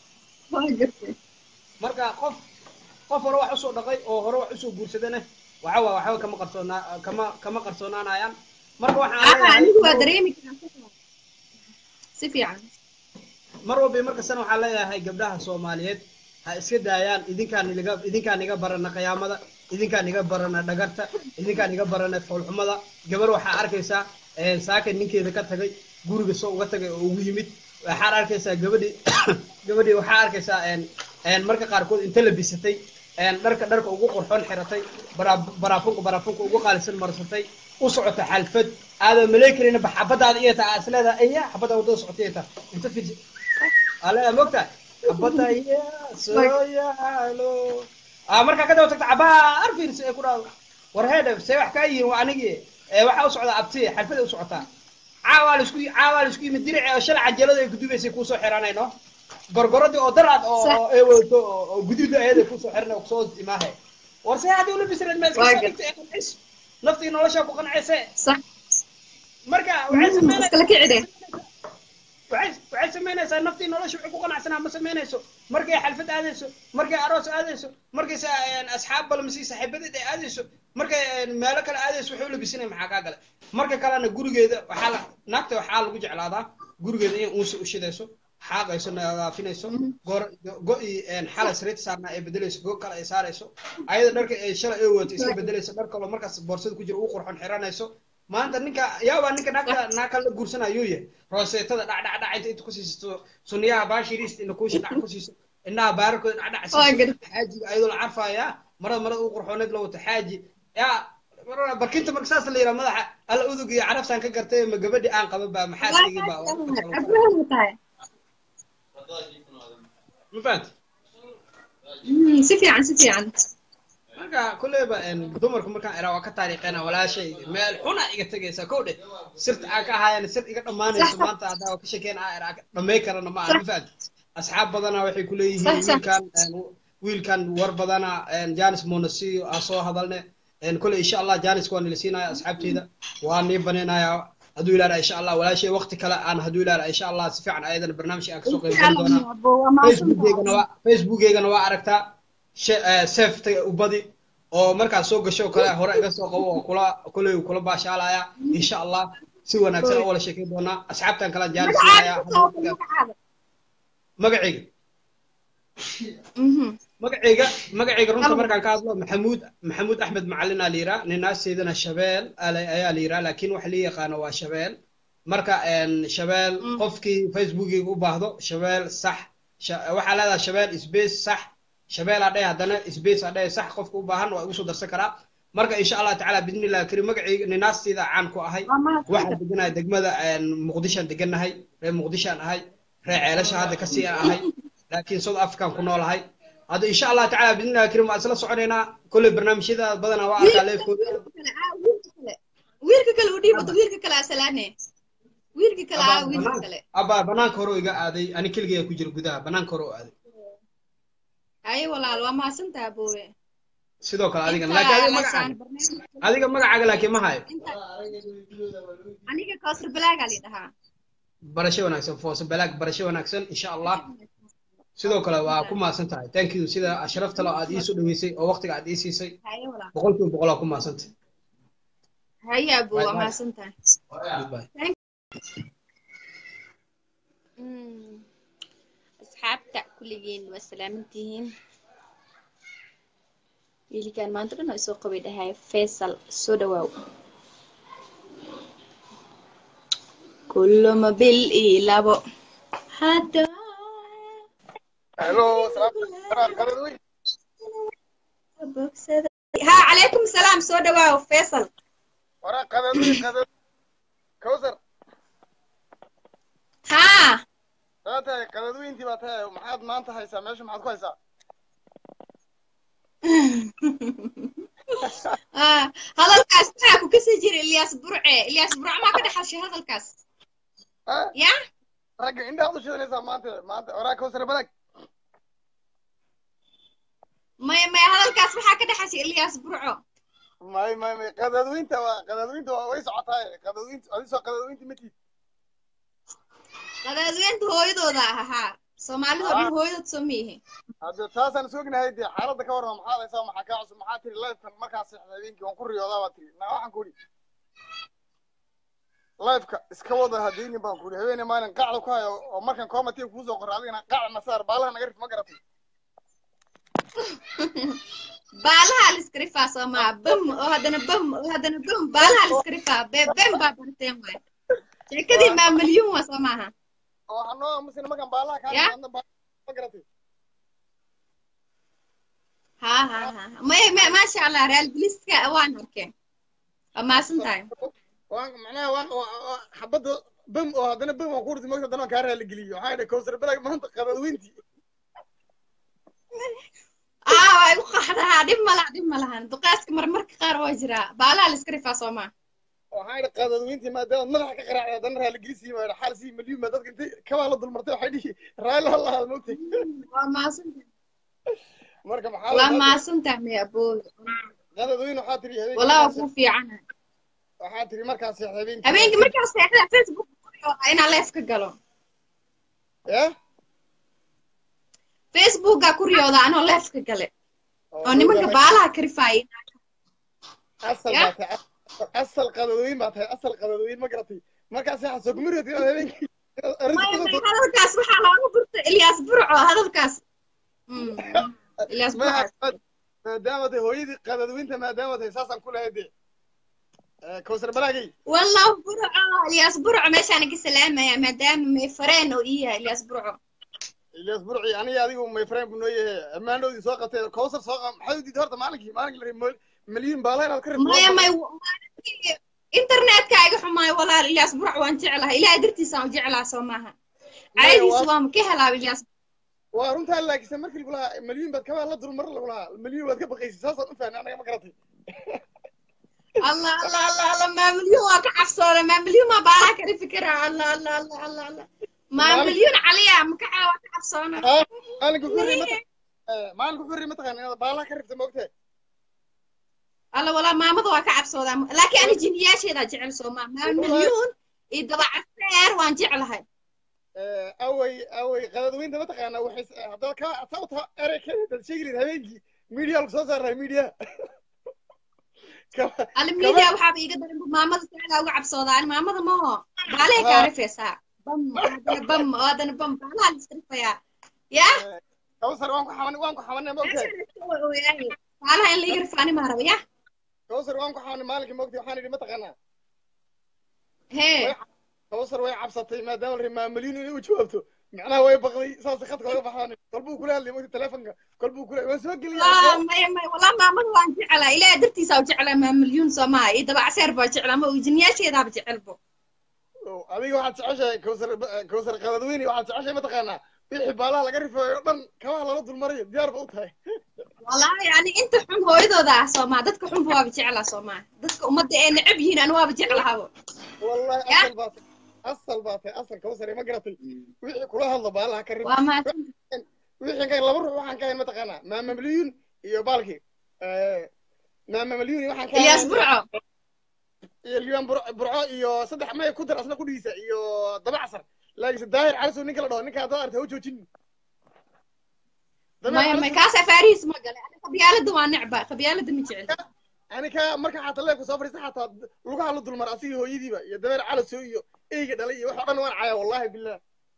مركا قف qof hore wax u soo dhaqay oo hore wax u soo guursadana waxa kama qarsoonaanayaan marka waxaan anigu waa dareemi karaa si fiican mar walba marka sana waxa leeyahay gabdhaha Soomaaliyeed ha iska daayaan idinkaan iga barana qiyaamada idinkaan iga barana dhagarta idinkaan iga barana foolxumada gabar waxa arkaysa saaka ninkeeda ka tagay guriga soo uga tagay oo ugu yimid waxa arkaysa gabadhi waxa arkaysa marka qaar kood inta la bisatay dharka ugu qurxoon xiratay baraafunka ugu qaalisan marsatay u socota xalfad aada maleekrina baxabadaada iyo taa asleeda ayaa xabada wada socotayta inta fiirsi ala mogta xabada iyo sooyaalo marka ka dawtagta abaar fiirsi ay ku dhaw war heeda say wax ka yihiin waa anigi waxa u socda abti xalfada u socota caawaal isku yimid diric oo shalay cajalada ay ku dubaysay ku soo xiranayno gorgoradii oo daraad oo ay wado oo guduud ayada ku soo xirnay oo soo imaahay warse hadii uu bisran ma iska naftii nolosha ku qancaysa صح marka waxay sameynaysaa naftii nolosha ku qanacsanaa ma sameynayso markay xalfad aadayso markay aroos aadayso markay asxaab balmasi saaxiibadeed ay aadayso markay meelo kale aadayso wuxuu la bisinay maxaa ka galay marka kalena gurigeeda waxa naagta waxa lagu jeclaadaa gurigeeda in uu u shidayso حاجة يسمى فينيسو جو حالة ريت صارنا بدليس جو كلا يساريسو أيضا درك شلا إيوت يصير بدليس درك لو مركز بورصة كجر أوخر حن حرانيسو ما أنت نيكا يا وانيكا ناكل جورسنا يويه راسه تدا دا أنت كوسيس سونيا باشيريست إنه كوش دا كوسيس إنها بارك دا حاجة أيضا عارفة يا مرة أوخر حنك لو تحاجي يا مرة بركنت مركزاس اللي يرى مدح الأذق يا عرف سان كقرتي ما قبدي أن قبل محاسي بقى أبوه متاعي ما فهمت سفيان marka kuleyba dumarku markaan iraa waa ka taariiqeena walaashay meel xuna iga tagaysa kowdhe sirta aan ka ahaayeen sir iga dhammaanayso maanta haddaa ka sheekeen aan iraa dhamay karana ma aha faad asxaab badana waxay ku leeyihiin wiilkan war badana Janis Monasi soo hadalne kule insha Allah Janis waan la siinaya asxaabteeda waan nii baneenaya haduu ilaahay insha Allah walaashay waqti kale aan haduu ilaahay insha Allah si fiican ayadana barnaamij aan ka soo qeyb doona Facebook-eegana waa aragtaa safety ubadi oo markaa soo gasho kale hore iga soo qabo oo kula baashaalaya insha Allah si wanaagsan oo wala sheekay doona asxaabtan kala jaalisiinaya magacayga runta markaan ka hadlo maxamuud axmed macalin aliira ninaaseedana shabeel ayaa liira laakiin wax la yaqaan waa shabeel marka shabeel qofkii Facebook-iga u baahdo shabeel sax waxa la shabeel space sax shabeel adhay hadana space adhay sax qofka u baahan waa ugu soo darsan karaa marka insha Allah taala bidnillaah karim magacayga ninaasteeda caan ku ahay waxa deganahay degmada muqdisho deganahay reer muqdisho ahay reer ceelasha hadda ka sii ahay laakiin South Africa ku noolahay hada insha Allah taala bidnillaah karim waa isla soconeena kulli barnaamijyada badana waa arkaa leefkooda wiilka kale u dhiibo wiilka kale asalaane wiilka kale aba banaanka hore iga aaday ani kaliya ku jiro gudaha banaanka hore aaday ay walaal waa ma santaa boowe sidoo kale adiga magacaaga laakiin ma hayo aniga Qosol Black ali dhahaa barasho wanaagsan foos black barasho wanaagsan insha Allah sidoo kale waa ku maasan tahay thank you sida ashrafta loo aad ii soo dhaweysay oo waqtiga aad ii siisay 100% ku maasan tahay haya boo waa maasan tahay asxaabta kulligeen waa salaamantihiin wiilkan maanta dhan soo qabay dhahay Faisal soo dhawaaw kullama bil ilabo hada hello salaam qaladwi ha alaykum salaam soo dhawaaw Faisal wara qaladwi kawsar ha taatay qaladwi intii baa tahay maxaad maanta haysaa meesha maxaad ku haysaa hadalkaas waxa ku kasii jiray Ilyas Burce ma ka dhaxashay hadalkaas ya ragga indhaha u shidanaysaa maanta wara kawsar balag may hadalkaas waxa ka dhaxashay Ilyas Burco may qadadwinta waa way socotaa qadadwinta adiso qadadwinta matid qadadwinta hooyadooda aha Soomaalida oo hooyadooda Soomiye hadda taasan sugnahay xaaladda ka warma maxaa haysaa maxaa ka cusub maxaa tiri live-kan markaas habeenkii waan ku riyoodaa waa tiri waxaan ku ri live-ka iska wada hadii baan ku ri habeenay maalin qacdo ku hayo oo markan committee ku soo qoray adigana qac nasaar baalaha naga rif ma garatay baalaha liskrifa Soomaa bam oo hadana baalaha liskrifa bam baa barteen way sheekadii ma milyan waa Soomaa oo hanoo musina magan baalaha ka hadna ma garatay ha ما شاء الله ريال بليسكا وان هركين ما سنتاي وان معناها حبده بم او هدنا بم او كورتي ما دنا كارها لغليو هاي كوسر بلاك ما انت قدوينتي واي وقحدها دب ملهان دقاسك مرمرك قار واجرا بالا الاسكريفا سوما وهاي قدوينتي ما دام مدح كقراع دنا لغليسي ما حالسي مليون ما ددك انت كما لا دلمرتay waxay dhihi raal Allah halmoogtay ما سنتاي marka maxaa la maasantaa me aboo qadadweyne waxa tiri habeen walaa ku fiican waxa tiri markaas habeenkii markaas seexda Facebook ina live ka galo Facebook ku riyooda anoo live ka gale oo nimanka baalaha karifay asal qadadweyne ma tahay asal qadadweyne ma garatay markaas waxa soo kumiriyo habeenkii hadalkaas waxa looga burtay Ilyas Burco hadalkaas ما دامت هويدي قدوينته ما دامت اساسا كل هدي كوسر بلاقي والله برعه الياس برعه ماشي انا كسلامه يا مدام ما فرين ويا الياس برعه يعني اديو ما فرين بنويه اما انو سو قتي كوسر سو حدي هورتا مالكي مليون بالا انا كرت ما internetkaaga xumaay walaal Ilyas Burc waan jeclahay ilaa dirtiisa aan jeclaa Soomaha caadiis waan ka helaa Ilyas وارنت لك سمرك ولا مليون بد كمان لا دول مره ولا مليون بد كبقي اساسا انت انا ما قرأتي الله الله الله الله ما مليون كعفصوره ما مليون ما بالك فكره الله الله الله الله الله ما مليون عليها مكعه كعفصوره انا قلت ما انا قلت متى انا بالا كرفت موقته الله والله ما مضى كعفصوره لكن انا جنياشيدا جعل سوما ما مليون يدبع السعر وان جعلها اوي قدوين ده متقانا وحس هذا كا صوتها اريك تشيغلي هبينكي ميديا لو سو صار ميديا الميديا وحاب يقدر مامada sacada uga cabsoodaan maamada ma ho baale ka rifaysa bam adan bam baala isrifaya ya كوثر وانكو حمنا موقته baala in la igrifani ma rabo ya كوثر وانكو حمنا مالك موقته waxaan idhi mataqaana he كوثر way cabsatay maadaama rimaa milyan inuu jawaabto macnaha way baqday saas khadka uga baxaan qalbuu kula hadlay moogta telefoonka qalbuu kula waan soo geliyay ma wala maamada waan jeclaa ilaa dartiisa u jeclaa ma milyan Soomaa ii daba aseer baa jeclaa ma ujiniyaasheeda ba jecelbo adiga waxaad jeceshahay كوثر qadadweyni waxaad jeceshahay mataqaana wixii baalaha laga rifayo dhan kama lala dulmarayo diyaar ba u tahay والله يعني انت حم هويدودا Soomaa dadka xun waa jeclaa Soomaa dadka umada ee necab yihiin aan waa jeclahay والله أصل كوثر ما قرأتي وحي كلها الله بالها كريم وحي كان لبر وحن كان متقنا ما مليون يبالكي ما مليون وحن كان Ilyas Burco اليوم برعو يو صدح ما يقدر أصلا كوديسة يو ضبع عصر لكن الداهر على سو نيكلا دو نيكا دار توجو جن ما كاس فاريس ما قال انا قبيالد waa necba قبيالد ma jecel أنا كا مركا حتى الله كسافر حتى لقى على دول مراسي هو يدي بقى يدور على سو يو إيه دلي واحد أنا وين عيا والله بالله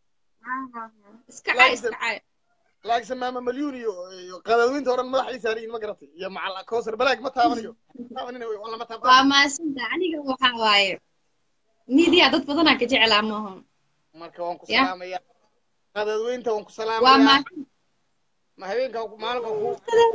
اسكعاي لكن سماه مليون يو قدوين تورن مدح يسارين ما قرأتي يا مع الكوثر بلاك ما تابنيو تابنيو والله ما تابنيو ما سنت aniga waxa waaye media dad badan ka jecel amahum marka waan ku salaamaya qadadweynta waan ku salaamaya waa ma habeenka maalinka ku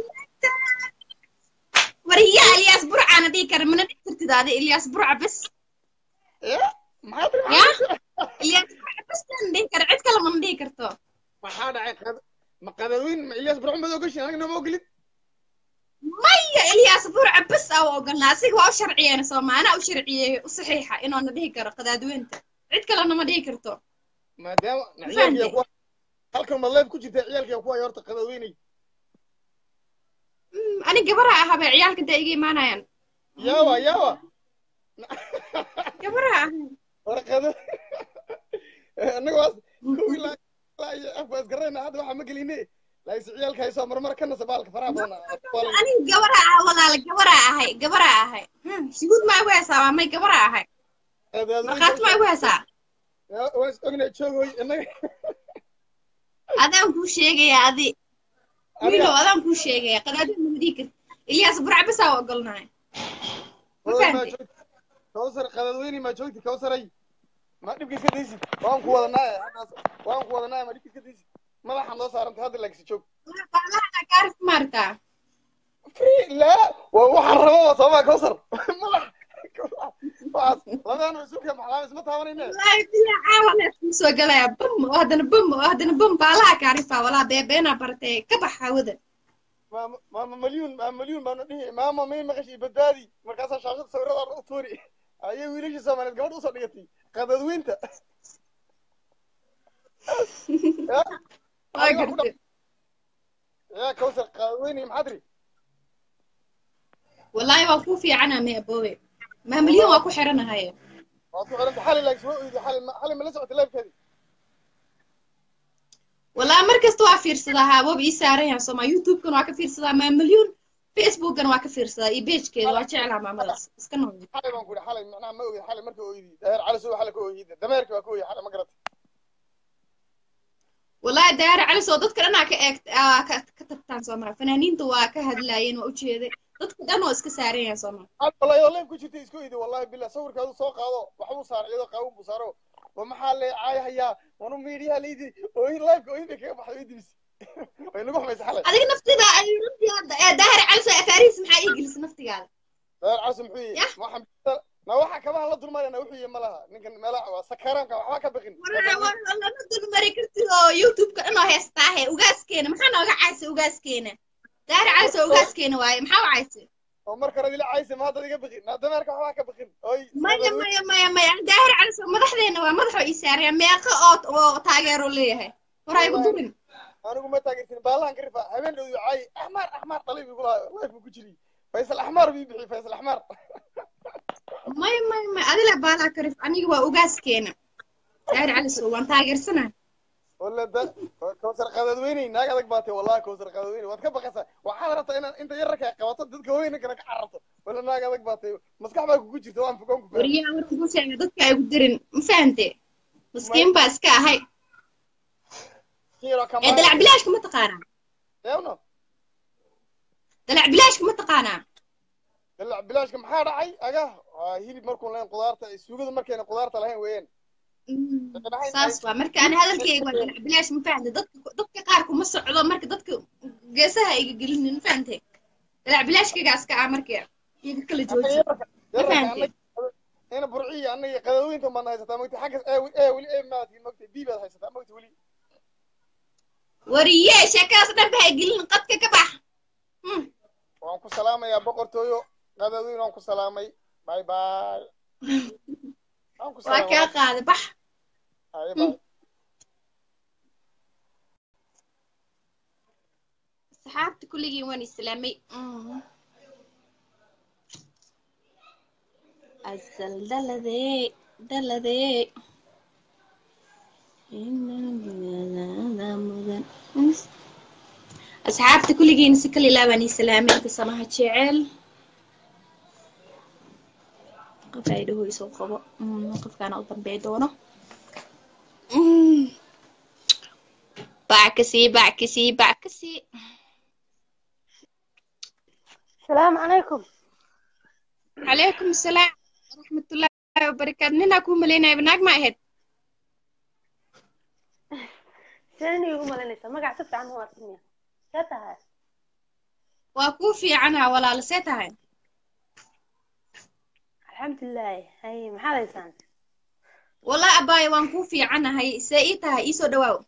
wariya Ilyas Burc ana dhig kar mana dhigtirtidaada Ilyas Burc bas ما أدري Ilyas Burc bas dhig kar cid kale ma dhig karto ما حدا ما قدوين إلياس برعون بدو قش أنا ما أقولك مايا Ilyas Burc bas أو قلنا سيق waa sharciyeena Soomaa ana u sharciyeey saxiixa inoo na dhigi karo qadaadweynta cid kale ma dhigi karto ما دام عيالك يا أخوة halkan ma leeb ku jirta ciyaalka kuwa horta qadaweenay ani gabara ahaba ciyaalka da iga imaanayaan yawa gabara warqado anaga was kuwila afbas garayna hadda waxa ma gelinay laayis ciyaalka ay soo marmar kana sabaalka faraha badan ani gabara ah walaal gabara ahay siguud ma weesaa ma gabara ahay marxad ma weesaa waas ognay joogoy anaga adaan ku sheegay adi wiilo adaan ku sheegay qadaadin ma dhigi karto Ilyas Burc bas oo ogolnaay كوثر قدويني ما joogti كوثري ما dhibkiis ka deysid waan ku wadanaa ma dhibkiis ka deysid madaxa loo saarantay hadda laagsi joog baalaha kaarif marta لا waxaan rabo Soomaa كوثر madax labadana suuqa maxaa isma taabanayna wallahi bila caawale soo galaya hadana bam baalaha kaarifa wala beebeena bartay ka baxawada ماما مليون ما ندهي ماما مين ما قشي بدادي مركز شاشة صورة أطوري أيه ويليش سامن قبل أوصل ليتي قدد وينت يا كوثر قدويني محضري والله وقوفي عنا مي أبوي ما مليون وأكو حرنا هاي أنت حالي لك شو حالي من لسه تلاقي كذي والله مركز توافير صداها وبي سارين سما يوتيوب كانوا كفير صدا ما مليون فيسبوك كانوا كفير صدا يبيج كده واشعل على مامدس اسكنوا حالي ما نقول حالي معناها ما أقول حالي مركو يدي داير على سو حالك هو يدي دميرك وكوي حالي ما قرأت والله داير على سو دتك أنا كتبتان سما فنانين توا كهدلاين وأشياء دتك أنا اسك سارين سما والله والله كنت تيسكو يدي والله بالله صور كذا سوق هذا وحبو صار يدا قاوم بصارو ومحل عاي هيا ونو ميديا ليدي وين لايف وين كيف بحيدي بس وين نروح مسحله هذيك نفتي بقى داهر على فارس محا يجلس نفتي قال داهر على سمحي ما حم ما waxa kaba la dulmarayna wuxuu yeema laha ninkan meelaha waa sakaranka waxba ka baqin wala la dulmari kartido youtube-ka inoo heestaahe ugaaskeena maxaa nooga caysay ugaaskeena داهر على ugaaskeena waaye maxaa caysay oo marka radila caysay ma hadda iga baqin dameerka waxba ka baqin oy maya daahir على madaxdeena waa madaxo isaariya meeqa oo taageero leeyahay waray ku durin anigu ma taageertin baalahan ka rifa habeen dhow yaay ahmar talib igu laa life ku jiri faysal ahmar bi bixi faysal ahmar ما أدلع بالا كريف أنا جوا أوجاس كينا داير على سو وأنت عاجر سنة ولا ده كوثر قدويني ناقدك باتي والله كوثر قدويني وتكبر قصة وحضرت أنت يرك قوات ضد كوينك أنا عرفت ولا ناقدك باتي مسكح بقى كوجي توان فكون وريا ورقوس يعني ضد كاي قدرن مفهمتي مسكين بس كهاي دلع بلاش كم تقارن ياونا دلع بلاش كم تقارن دلع بلاش كم حار عي أجا هيلي مركون لين قدرت السوق مركين قدرت لهين وين ساسوا مركا أنا هذا الكي ولا بلاش مفهمتي ضد قاركم مسعودة مركا ضد جسها يقولون مفهمتي دلع بلاش كجاس كأمريكا يقول جوجي مفهمتي أنا برعية أنا قدوين ثم أنا هسه مقتي حاجة ولي ما في مقتي بيبل هسه مقتي ولي وريه شكاس دبها يقولون قد كبح وانكو سلامة يا بقر تويو قدوين وانكو سلامة باي باي وانكو سلامة واكي قاعد بح باي باي صحابتي كل وين السلامي أزل دلذي أصحابتي كل جين سكلي لابني سلامي أنت سماها تشعل قفايده هو يسوق خبا قف كان أوطن بيدونه بعكسي السلام عليكم. عليكم السلام ورحمة الله وبركاته. ننا كوم لينا بناك ما هاد سني يوم لينا ما قاعد تفتح عنه واسمية ساتها وكوفي عنها ولا لساتها. الحمد لله هاي محل إنسان والله أباي وانكوفي عنها هاي سايتها إيسو دواو.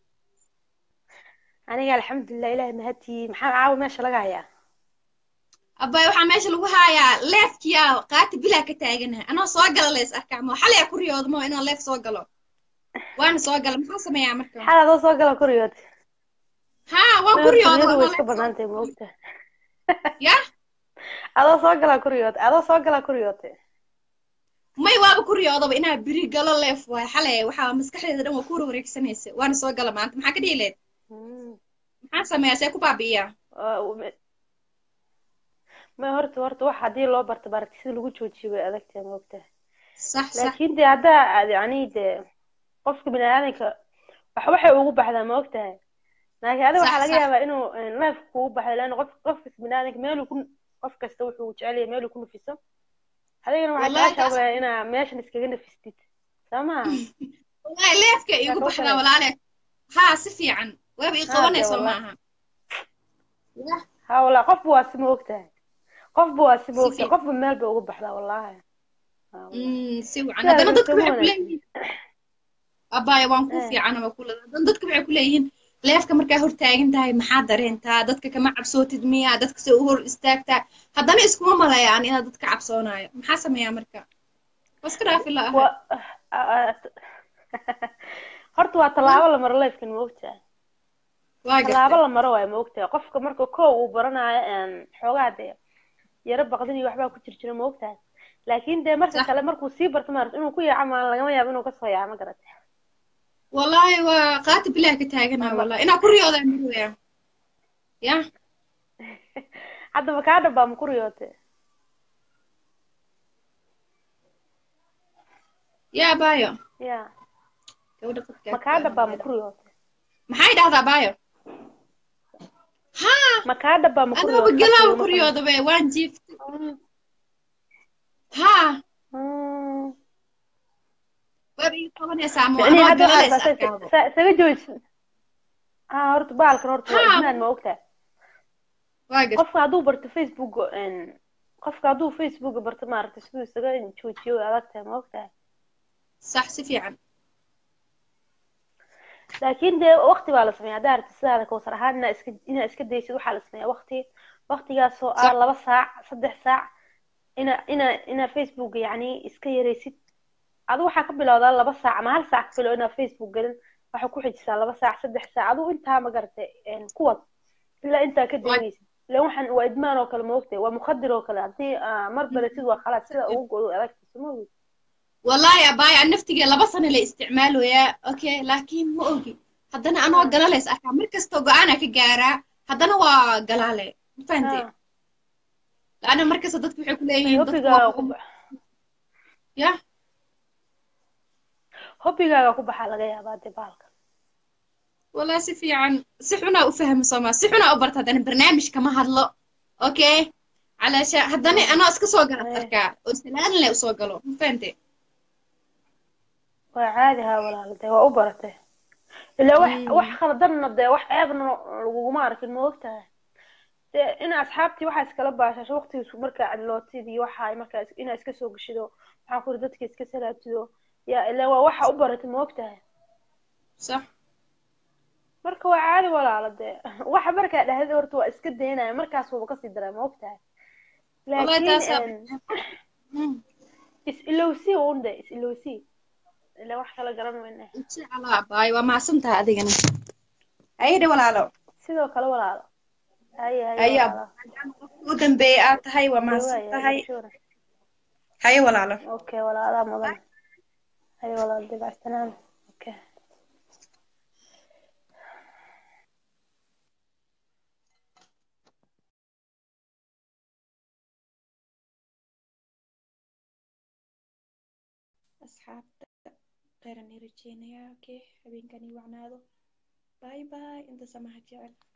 أنا قال الحمد لله إله مهتي محل عاو ماشي لقايا أباي وحا ماشي لقايا ليفك يا قاتب بلا كتاجنها أنا صاقلة ليس أحكامه حالي أكو رياض مو إنا ليف صاقلة وأنا صاقلة محاسمة يا عمركم حالا هذا صاقلة كوريوت ها وأكو رياض وأنا ليف بدنتي موقته يا هذا صاقلة كوريوت هذا صاقلة كوريوت ما يوابا كوريوت إنا بري قلة ليف واي حالي وحا مسكحي دم وكورو وريك سنيسي وأنا صاقلة ما أنت محاكا ديليت محاسمة يا سيكو بابيا ما هرت واحد دي لو برت سيد لو جوجي way adagtay moogta صح laakiin de hada yani de qofka bini'aadamka waxay ugu baxdaa moogtahay laakiin hada waxa laga yaabaa inuu neef ku baxay laan qofka bini'aadamka meel ku qof kasta wuxuu jecel yahay meel ku nufiso hadayna waxa ka shaqeeyaa ina meeshan iskaga nafistid sama wallahi leefka igu baxdaa walaale ha si fiican waaba i qabanayso maaha ha wala qof waa si moogtahay qof buu asibooqay qof meel buu ugu baxdaa wallahi si wacan hadana dadku waxay ku leeyihiin abaya waan ku fiican ama kula dadku waxay ku leeyihiin leefka markaa hor taagan tahay maxaa dareentaa dadka kama cabsootid miya dadka soo hor istaagtaa hadana iskuma malayaan inaad dadka cabsoonayo maxaa sameeyaa marka waska raafi la horta waa talaabo la maro leefkan moogtaa talaabo la maro way moogtaa qofka marka koow uu baranayo xoogaade yara baqdin iyo waxba ku jirjira ma ogtahay laakiin de marka kale markuu sii barto maarto inuu ku yaaco laga yaabo inuu ka soo yaaco ma garatay wallahi waa qaati bilaa ka taagana wallahi ina ku riyooda miruya ya hadda ma ka dhaba ma ku riyoote ya bayo ya ma ka dhaba ma ku riyoote maxay dhahdaa bayo ها ما كان دبا مكوريو أنا بقلها مكوريو دبي وين جيفت ها بابي طبعا يا سامو يعني هذا سجوج horta baalkan horta waa idmaan ma ogtahay qofka hadduu barto facebook qofka hadduu facebook barto maaragtay siduu isaga joojiyo way adag tahay ma ogtahay sax si fiican laakiin dee waqti baa la sameeyaa haddaa aragtid sidaada kawsar ahaan inaa iska daysid waxaa la sameeyaa waqtigaasoo 2 saac 3 saac ina facebook yacni iska yaraysid adigu waxaa ka bilowdaa 2 saac ama 1 saac ka bilow inaa facebook gelin waxaa ku xijisaa 2 saac 3 saac adigu intaa ma garatay kuwad ilaa intaa ka daynaysid ilaan waxaan waa idmaan oo kale ma ogtahay waa mukhadir oo kale haddii mar baratid waa khalaad sida ugu godo adagta soma ogid والله يا باي أنا نفتكر لبصن اللي استعماله يا أوكي لكن ما أوكي هذانا أنا وقلاليس أكا مركز توقع أنا كجارة هذانا وقلالي فهمتي لأن مركز ضد في حكولين يا هوبيغا كوبا laga yaabaa dibaalka والله سيفي عن سحنا وفهم صما سحنا أبرت هذا البرنامج كما هذلو أوكي علشان هذانا أنا أسكت سوقنا أركا وسلان اللي أسوقله فهمتي وعادي ها ولا ده وأبرته إلا وح خلدنا ده وح عيبنا وما أعرف إنه وقتها أنا أصحابتي وح أسكلب عشان شو وقتي مركا على اللوتي دي وح هاي مركا أنا أسكسو قشدو حاكور دتك أسكسر أبتدو يا إلا وح أبرت إنه وقتها صح مركا وعادي ولا على ده وح مركا لهذا ورتو أسكد هنا مركا سو بقصي درام وقتها لكن إسلوسي ونده إسلوسي إلا wax kala garan weyne insha Allah baay waa maasantaa adigana ayde walaalo sidoo kale walaalo ayaa ugu dambeeyay aad tahay waa maasantahay hay walaalo okay walaalo mudan hay walaalo dibastaan okay asxaab خير نرجعنا يا اوكي حبيبي كان يوعنادو باي باي انت سماحة جعل